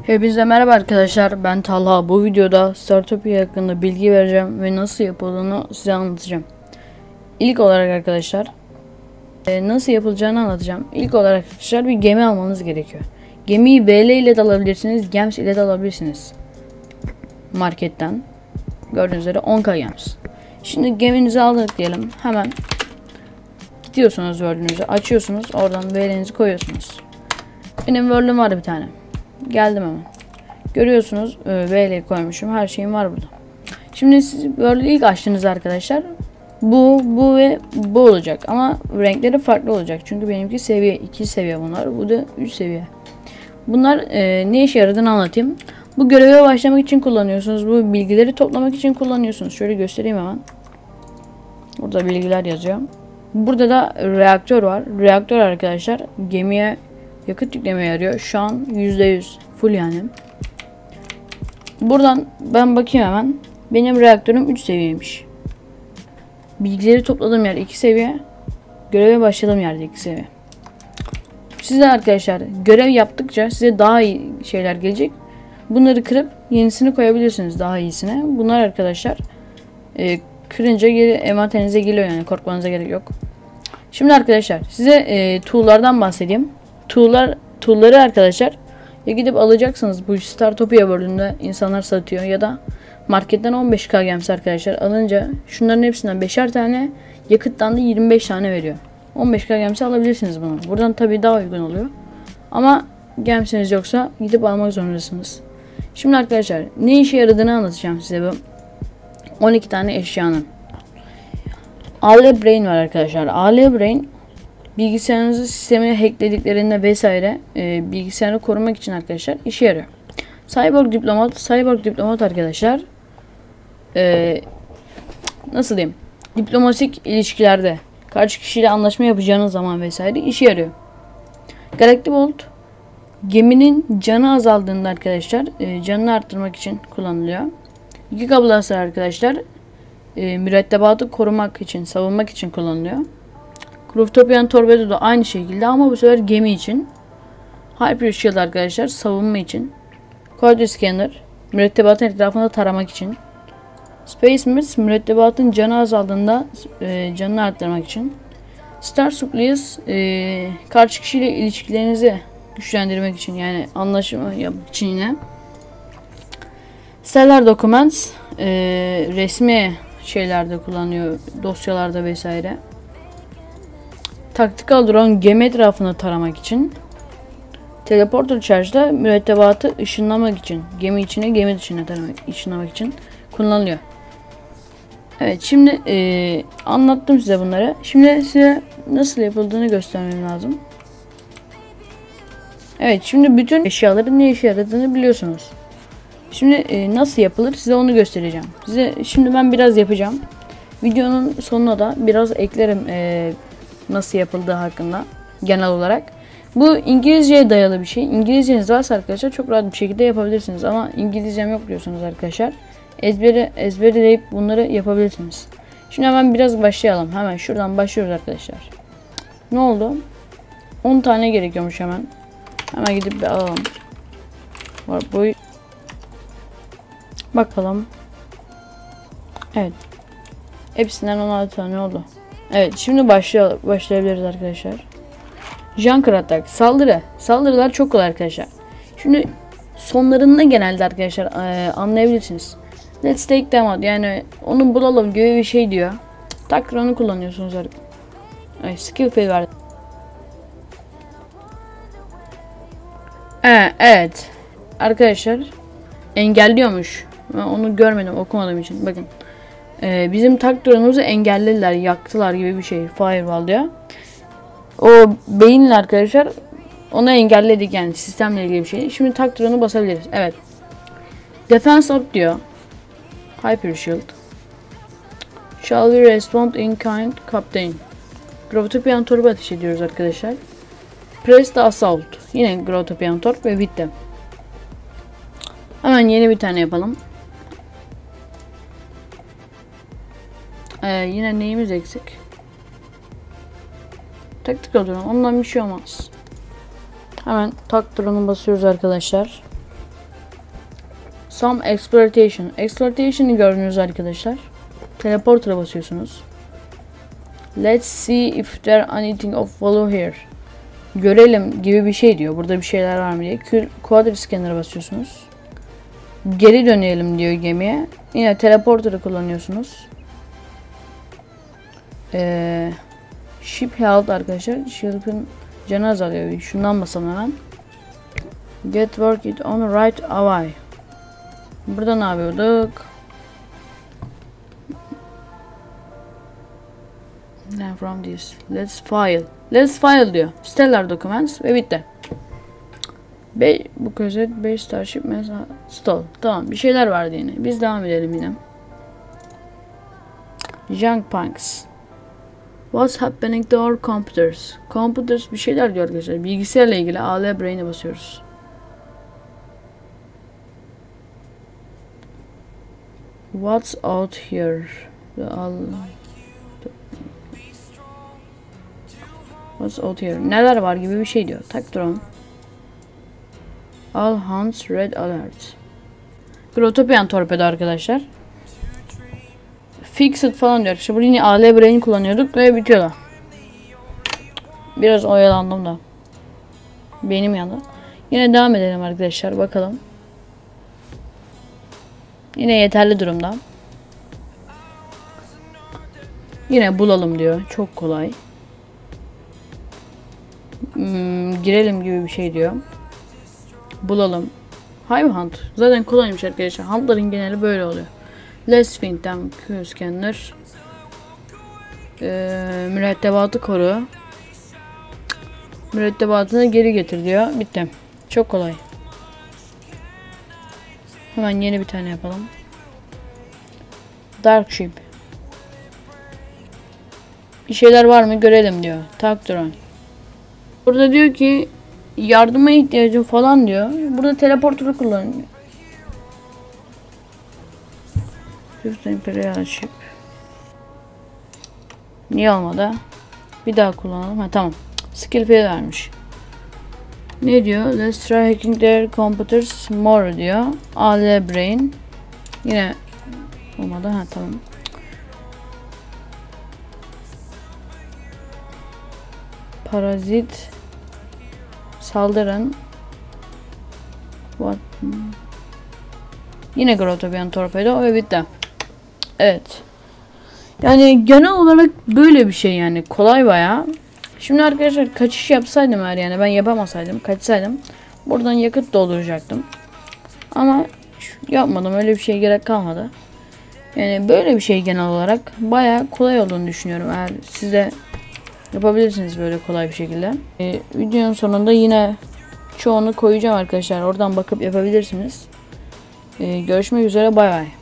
Hepinize merhaba arkadaşlar, ben Talha. Bu videoda Startopia hakkında bilgi vereceğim ve nasıl yapıldığını size anlatacağım. İlk olarak arkadaşlar nasıl yapılacağını anlatacağım. İlk olarak arkadaşlar bir gemi almanız gerekiyor. Gemiyi VL ile de alabilirsiniz, Gems ile de alabilirsiniz. Marketten gördüğünüz üzere 10k Gems. Şimdi geminizi aldık diyelim, hemen gidiyorsunuz, World'ünüzü açıyorsunuz, oradan VL'nizi koyuyorsunuz. Benim World'üm var bir tane. Geldim hemen. Görüyorsunuz VL koymuşum. Her şeyim var burada. Şimdi siz böyle ilk açtığınızda arkadaşlar bu ve bu olacak. Ama renkleri farklı olacak. Çünkü benimki seviye 2 seviye bunlar. Bu da 3 seviye. Bunlar ne işe yaradığını anlatayım. Bu göreve başlamak için kullanıyorsunuz. Bu bilgileri toplamak için kullanıyorsunuz. Şöyle göstereyim hemen. Burada bilgiler yazıyor. Burada da reaktör var. Reaktör arkadaşlar gemiye yakıt yüklemeye yarıyor. Şu an %100 full yani. Buradan ben bakayım hemen. Benim reaktörüm 3 seviyeymiş. Bilgileri topladığım yer 2 seviye. Göreve başladığım yerde 2 seviye. Size arkadaşlar görev yaptıkça size daha iyi şeyler gelecek. Bunları kırıp yenisini koyabilirsiniz, daha iyisine. Bunlar arkadaşlar kırınca geri envanterinize geliyor, yani korkmanıza gerek yok. Şimdi arkadaşlar size tool'lardan bahsedeyim. Tool'ları arkadaşlar gidip alacaksınız. Bu Startopia World'ünde insanlar satıyor ya da marketten 15k Gems arkadaşlar alınca şunların hepsinden 5'er tane, yakıttan da 25 tane veriyor. 15k Gems'i alabilirsiniz bunu. Buradan tabii daha uygun oluyor. Ama Gems'iniz yoksa gidip almak zorundasınız. Şimdi arkadaşlar ne işe yaradığını anlatacağım size bu 12 tane eşyanın. AL Brain var arkadaşlar. AL Brain bilgisayarınızı sistemine hacklediklerinde vesaire bilgisayarı korumak için arkadaşlar işe yarıyor. Cyborg Diplomat arkadaşlar nasıl diyeyim, diplomatik ilişkilerde karşı kişiyle anlaşma yapacağınız zaman vesaire işe yarıyor. Galactic Bolt geminin canı azaldığında arkadaşlar canını arttırmak için kullanılıyor. Giga Blaster arkadaşlar mürettebatı korumak için, savunmak için kullanılıyor. Croftopian Torpedo da aynı şekilde ama bu sefer gemi için. Hyper Shield arkadaşlar savunma için. Quad Scanner mürettebatın etrafında taramak için. Space Mist mürettebatın canı azaldığında canını arttırmak için. Star Supplies karşı kişiyle ilişkilerinizi güçlendirmek için, yani anlaşma yapmak için yine. Stellar Documents resmi şeylerde kullanıyor, dosyalarda vesaire. Tactical Drone gemi etrafını taramak için. Teleporter Charge'da mürettebatı ışınlamak için, gemi içine gemi dışına ışınlamak için kullanılıyor. Evet, şimdi anlattım size bunları. Şimdi size nasıl yapıldığını göstermem lazım. Evet, şimdi bütün eşyaların ne işe yaradığını biliyorsunuz. Şimdi nasıl yapılır size onu göstereceğim. Şimdi ben biraz yapacağım. Videonun sonuna da biraz eklerim nasıl yapıldığı hakkında genel olarak. Bu İngilizceye dayalı bir şey. İngilizceniz varsa arkadaşlar çok rahat bir şekilde yapabilirsiniz. Ama İngilizcem yok diyorsunuz arkadaşlar. Ezberleyip bunları yapabilirsiniz. Şimdi hemen biraz başlayalım. Hemen şuradan başlıyoruz arkadaşlar. Ne oldu? 10 tane gerekiyormuş hemen. Hemen gidip bir alalım. Var bu. Bakalım. Evet. Hepsinden 16 tane oldu. Evet, şimdi başlayabiliriz arkadaşlar. Junker Attack. Saldırılar çok kolay arkadaşlar. Şimdi sonlarında genelde arkadaşlar anlayabilirsiniz. Let's take them out, yani onu bulalım gibi bir şey diyor. Takdir onu kullanıyorsunuz. Skill fail verdi. Evet. Arkadaşlar engelliyormuş. Ben onu görmedim, okumadığım için. Bakın. Bizim taktronumuzu engellediler, yaktılar gibi bir şey. Firewall diyor. O beyinle arkadaşlar onu engelledik, yani sistemle ilgili bir şey. Şimdi taktronu basabiliriz. Evet. Defense up diyor. Hyper Shield. Shall we respond in kind, Captain? Growtopian Torp'u ateş ediyoruz arkadaşlar. Press the Assault. Yine Growtopian Torp ve bitti. Hemen yeni bir tane yapalım. Yine neyimiz eksik? Tactical Drone. Ondan bir şey olmaz. Hemen tak drone'u basıyoruz arkadaşlar. Some exploitation. Exploitation'ı gördünüz arkadaşlar. Teleporter'a basıyorsunuz. Let's see if there anything of value here. Görelim gibi bir şey diyor. Burada bir şeyler var mı diye. Quadriscanner'a basıyorsunuz. Geri dönelim diyor gemiye. Yine teleporter'ı kullanıyorsunuz. Ship health arkadaşlar. Ship'in canı azalıyor. Şundan basalım hemen. Get work it on right away. Burada ne yapıyorduk? Then from this. Let's file. Let's file diyor. Stellar documents ve bitti. Bu közet 5 starship mesela stall. Tamam, bir şeyler vardı yine. Biz devam edelim yine. Junk punks. What's happening to our computers? Computers bir şeyler diyor arkadaşlar. Bilgisayarla ilgili AL Brain'e basıyoruz. What's out here? What's out here? Neler var gibi bir şey diyor. Taktron. All hands red alert. Grottopian torpedo arkadaşlar. Fixed falan diyor. İşte burada yine AL Brain kullanıyorduk ve bitiyor da. Biraz oyalandım da. Benim yanında. Yine devam edelim arkadaşlar. Bakalım. Yine yeterli durumda. Yine bulalım diyor. Çok kolay. Girelim gibi bir şey diyor. Bulalım. Hive Hunt. Zaten kolaymış arkadaşlar. Hunt'ların geneli böyle oluyor. Let's find them. Q-scanner. Mürettebatı koru. Mürettebatını geri getir diyor. Bitti. Çok kolay. Hemen yeni bir tane yapalım. Dark Ship. Bir şeyler var mı görelim diyor. Taktron. Burada diyor ki yardıma ihtiyacım falan diyor. Burada teleporter'ı kullanıyor. Imperial Ship. Niye olmadı? Bir daha kullanalım. Ha tamam. Skill fail vermiş. Ne diyor? Let's try hacking their computers more diyor. AL Brain. Yine olmadı. Ha tamam. Parazit. Saldırın. What? Yine Grottopian torpedo ve bitti. Evet. Yani genel olarak böyle bir şey yani. Kolay bayağı. Şimdi arkadaşlar kaçış yapsaydım eğer yani ben yapamasaydım kaçsaydım buradan yakıt dolduracaktım. Ama yapmadım, öyle bir şeye gerek kalmadı. Yani böyle bir şey genel olarak bayağı kolay olduğunu düşünüyorum. Eğer siz de yapabilirsiniz böyle kolay bir şekilde. Videonun sonunda yine çoğunu koyacağım arkadaşlar. Oradan bakıp yapabilirsiniz. Görüşmek üzere, bay bay.